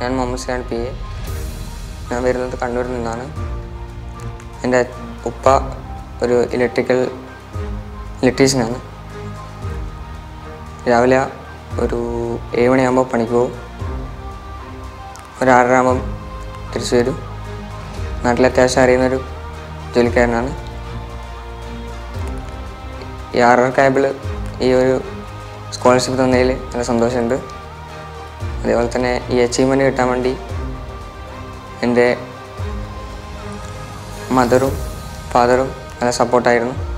ഞാൻ മുഹമ്മദ് സിയാൻ PA. ഞാൻ വരുന്നത് കണ്ണൂരിൽ നിന്നാണ്. എൻ്റെ ഉപ്പ ഒരു ഇലക്ട്രീഷ്യനാണ്. രാവിലെ ഒരു 7 മണിയാകുമ്പോൾ പണിക്ക് പോകും. ഒരു 6:30 ആകുമ്പം തിരിച്ചു വരും. നാട്ടിൽ അത്യാവശ്യം അറിയുന്നൊരു ജോലിക്കാരനാണ്. ഈ RR ഈ ഒരു സ്കോളർഷിപ്പ് തന്നതിൽ നല്ല സന്തോഷമുണ്ട്. അതേപോലെ തന്നെ ഈ അച്ചീവ്മെൻറ്റ് കിട്ടാൻ വേണ്ടി എൻ്റെ മദറും ഫാദറും നല്ല സപ്പോർട്ടായിരുന്നു.